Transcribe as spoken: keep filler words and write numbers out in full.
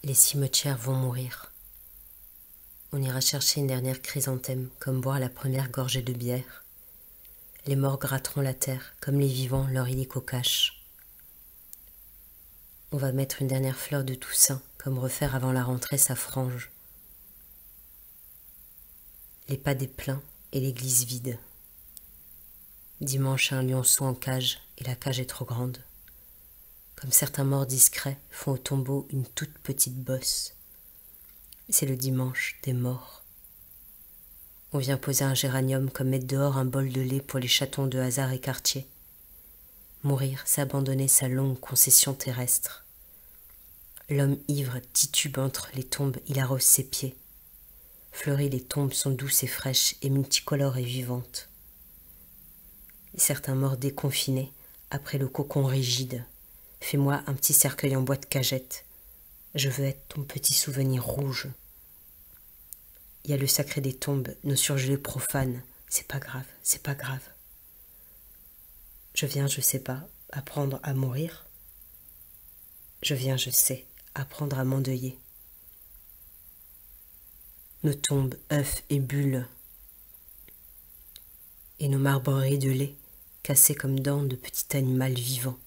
Les cimetières vont mourir. On ira chercher une dernière chrysanthème, comme boire la première gorgée de bière. Les morts gratteront la terre, comme les vivants leur illico cachent. On va mettre une dernière fleur de Toussaint, comme refaire avant la rentrée sa frange. Les pas des pleins et l'église vide. Dimanche, un lionceau en cage, et la cage est trop grande. Comme certains morts discrets font au tombeau une toute petite bosse. C'est le dimanche des morts. On vient poser un géranium comme mettre dehors un bol de lait pour les chatons de hasard et quartier. Mourir, c'est abandonner sa longue concession terrestre. L'homme ivre titube entre les tombes, il arrose ses pieds. Fleuries, les tombes sont douces et fraîches et multicolores et vivantes. Et certains morts déconfinés, après le cocon rigide. Fais-moi un petit cercueil en bois de cagette. Je veux être ton petit souvenir rouge. Il y a le sacré des tombes, nos surgelés profanes. C'est pas grave, c'est pas grave. Je viens, je sais pas, apprendre à mourir. Je viens, je sais, apprendre à m'endeuiller. Nos tombes, œufs et bulles. Et nos marbreries de lait, cassées comme dents de petit animal vivant.